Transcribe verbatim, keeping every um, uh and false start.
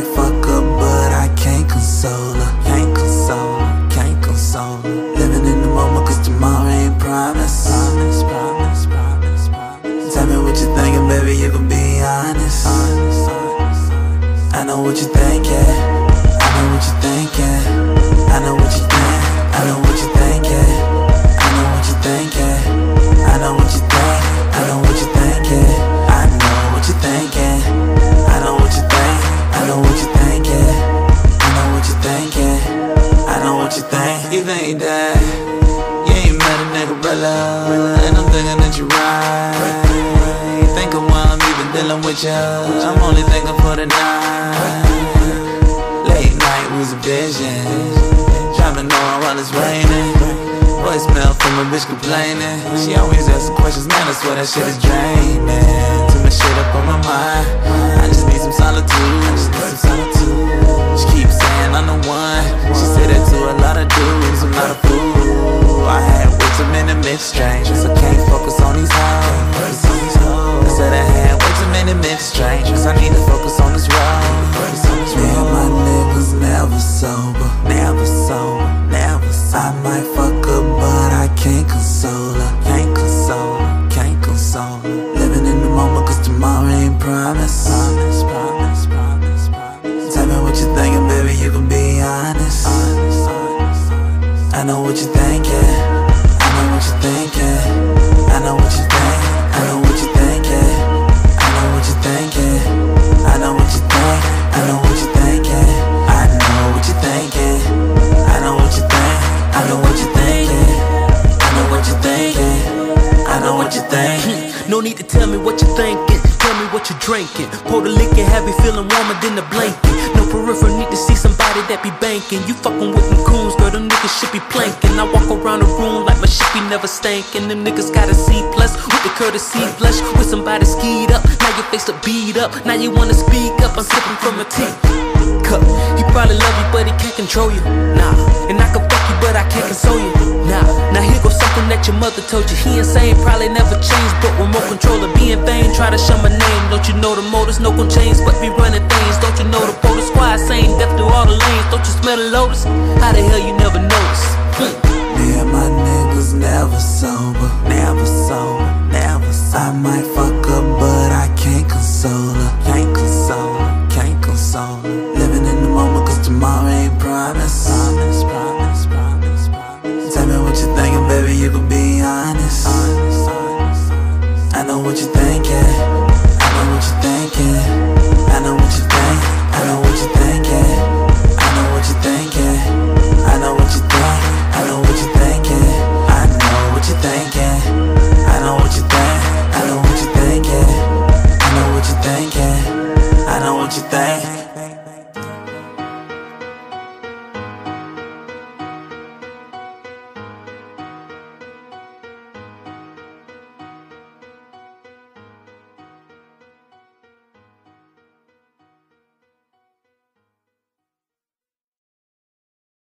might fuck her, but I can't console her. Can't console her, can't console her. Living in the moment, cause tomorrow ain't promised. Promise, promise, promise, promise. Tell me what you thinking, baby, you can be honest. Honest, honest, honest. I know what you thinking. I know what you thinking. I know what you think. I know what you thinking. I know what you thinking. I know what you think. I know what you thinking. I know what you thinking. I know what you think. I know what you thinking. I know what you thinking. I know what you think. You think that you ain't met a nigga, brother, and I'm thinking that you right. Thinking while I'm even dealing with you, I'm only thinking for the night. Late night was a vision, driving on while it's raining. Voicemail from a bitch complaining. She always asking questions, man, I swear that shit is draining. Too much shit up on my mind, I just need some solitude. I just need some solitude. She keeps saying I'm the one. She said that to a lot of dudes, I'm not a fool. I had way too many mixed strangers, I can't focus on these hoes. I said I had way too many mixed strangers, I need to focus on this road. Me and my niggas never sober, never sober, never sober. I might fuck her, but I can't console her. Can't console her, can't console her. Living in the moment, cause tomorrow ain't promised. Promise, promise, promise, promise. Tell me what you thinking, baby, you can be honest. Honest, honest, honest. I know what you thinking. I know what you thinking. I know what you think. I know what you thinking. I know what you thinking. I know what you think. I know what you thinking. I know what you thinking. I know what you think. I know what you thinking. I know what you thinking. I know what you think. No need to tell me what you're thinking. Tell me what you're drinking. Pour the liquor, have you feeling warmer than the blanket. No peripheral, need to see somebody that be banking. You fucking with them coons, girl, them niggas should be planking. I walk around the room like my shit be never stankin'. Them niggas got a C plus with the courtesy flush. With somebody skied up, now your face look beat up. Now you wanna speak up, I'm sipping from a tea cup. He probably love you, but he can't control you. Nah, and I can fuck you, but I can't console you. Nah, now here goes something that your mother told you. He insane, probably never changed, but remote controller be in vain. Try to show my name, don't you know the motors? No gon' change, but be running things. Don't you know the Polar Squad saying death through all the lanes? Don't you smell the lotus? How the hell you never notice? Hmm. Me and my niggas never sober, never sober, never sober. I might fuck her, but I can't console her. Can't console her, can't console her. Living in the moment, cause tomorrow ain't promised. Promise, promise, promise, promise. Tell me what you thinking, baby, you can be honest. Honest, honest, honest. I know what you think.